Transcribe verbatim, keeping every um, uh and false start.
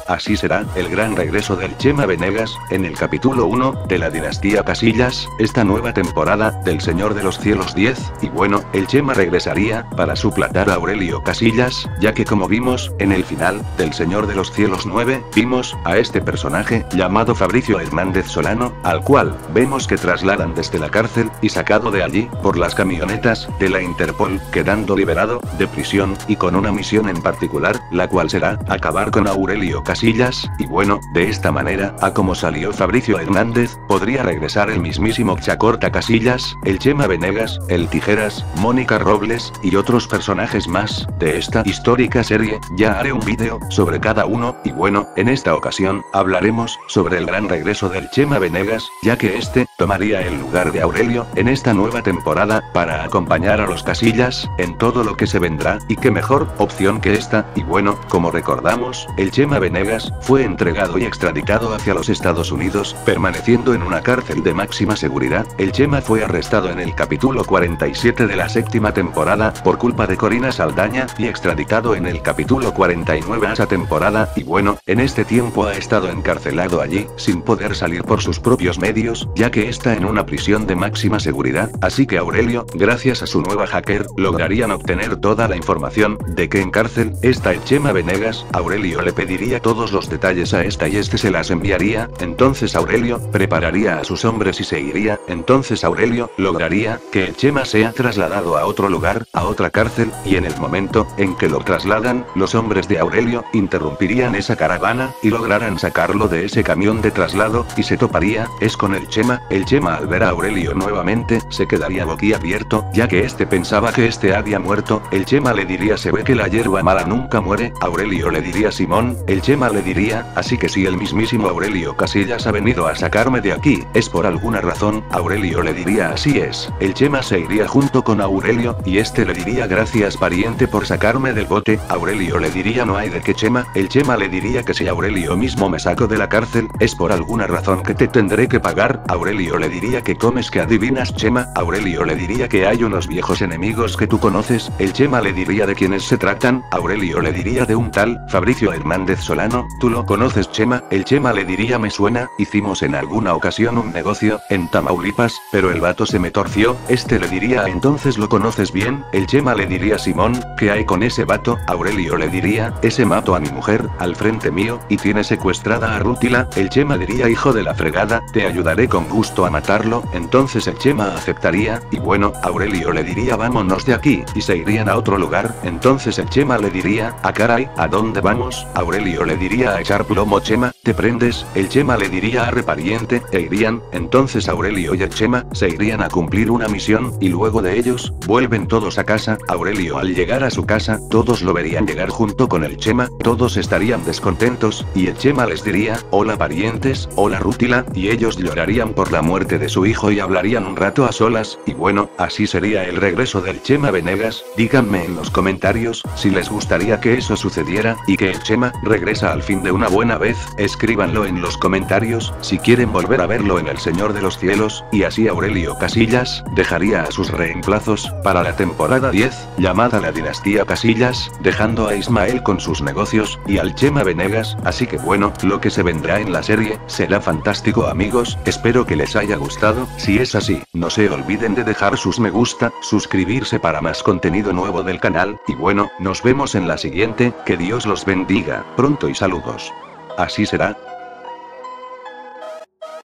así será el gran regreso del Chema Venegas, en el capítulo uno, de la dinastía Casillas, esta nueva temporada, del Señor de los Cielos diez, y bueno, el Chema regresaría, para suplantar a Aurelio Casillas, ya que como vimos, en el final, del Señor de los Cielos nueve, vimos, a este personaje, llamado Fabricio Hernández Solano, al cual, vemos que trasladan desde la cárcel, y sacado de allí, por las camionetas, de la Interpol, quedando liberado, de prisión, y con una misión en particular, la cual será, acabar con Aurelio Casillas, y bueno, de esta manera, a como salió Fabricio Hernández, podría regresar el mismísimo Chacorta Casillas, el Chema Venegas, el Tijeras, Mónica Robles, y otros personajes más, de esta histórica serie. Ya haré un vídeo, sobre cada uno, y bueno, en esta ocasión, hablaremos, sobre el gran regreso del Chema Venegas, ya que este, tomaría el lugar de Aurelio, en esta nueva temporada, para acompañar a los Casillas, en todo lo que se vendrá, y qué mejor opción que esta, y bueno, como recordamos, el Chema Venegas, fue entregado y extraditado hacia los Estados Unidos, permaneciendo en una cárcel de máxima seguridad. El Chema fue arrestado en el capítulo cuarenta y siete de la séptima temporada, por culpa de Corina Saldaña, y extraditado en el capítulo cuarenta y nueve a esa temporada, y bueno, en este tiempo ha estado encarcelado allí, sin poder salir por sus propios medios, ya que está en una prisión de máxima seguridad, así que Aurelio, gracias a su nueva hacker, lograrían obtener toda la información, de que en cárcel, está el Chema Venegas. Aurelio le pediría todos los detalles a esta y este se las enviaría, entonces Aurelio, prepararía a sus hombres y se iría, entonces Aurelio, lograría, que el Chema sea trasladado a otro lugar, a otra cárcel, y en el momento, en que lo trasladan, los hombres de Aurelio, interrumpirían esa caravana, y lograrán sacarlo de ese camión de traslado, y se toparía, es con el Chema. El Chema al ver a Aurelio nuevamente, se quedaría boquiabierto, ya que este pensaba que este había muerto. El Chema le diría: se ve que la hierba mala nunca muere. Aurelio le diría: Simón. El Chema le diría: así que si el mismísimo Aurelio Casillas ha venido a sacarme de aquí, es por alguna razón. Aurelio le diría: así es. El Chema se iría junto con Aurelio, y este le diría: gracias pariente por sacarme del bote. Aurelio le diría: no hay de qué, Chema. El Chema le diría que si Aurelio mismo me sacó de la cárcel, es por alguna razón que te tendré que pagar. Aurelio le diría: que comes que adivinas, Chema. Aurelio le diría: que hay unos viejos enemigos que tú conoces. El Chema le diría: de quiénes se tratan. Aurelio le diría: de un tal Fabricio Hernández Solano. ¿Tú lo conoces, Chema? El Chema le diría: me suena, hicimos en alguna ocasión un negocio, en Tamaulipas, pero el vato se me torció. Este le diría: entonces lo conoces bien. El Chema le diría: Simón, ¿qué hay con ese vato? Aurelio le diría: ese mató a mi mujer, al frente mío, y tiene secuestrada a Rútila. El Chema diría: hijo de la fregada, te ayudaré con gusto a matarlo. Entonces el Chema aceptaría, y bueno, Aurelio le diría: vámonos de aquí, y se irían a otro lugar. Entonces el Chema le diría: ah caray, ¿a dónde vamos? Aurelio le diría: a echar plomo, Chema, ¿te prendes? El Chema le diría: arre pariente, e irían. Entonces Aurelio y el Chema, se irían a cumplir una misión, y luego de ellos, vuelven todos a casa. Aurelio al llegar a su casa, todos lo verían llegar junto con el Chema, todos estarían descontentos, y el Chema les diría: hola parientes, hola Rútila, y ellos llorarían por la muerte de su hijo y hablarían un rato a solas, y bueno, así sería el regreso del Chema Venegas. Díganme en los comentarios, si les gustaría que eso sucediera, y que el Chema, regresa al fin de una buena vez. Escríbanlo en los comentarios, si quieren volver a verlo en El Señor de los Cielos, y así Aurelio Casillas, dejaría a sus reemplazos, para la temporada diez, llamada La Dinastía Casillas, dejando a Ismael con sus negocios, y al Chema Venegas. Así que bueno, lo que se vendrá en la serie, será fantástico, amigos. Espero que les haya gustado. Si es así, no se olviden de dejar sus me gusta, suscribirse para más contenido nuevo del canal, y bueno, nos vemos en la siguiente. Que Dios los bendiga, pronto y saludos. Así será.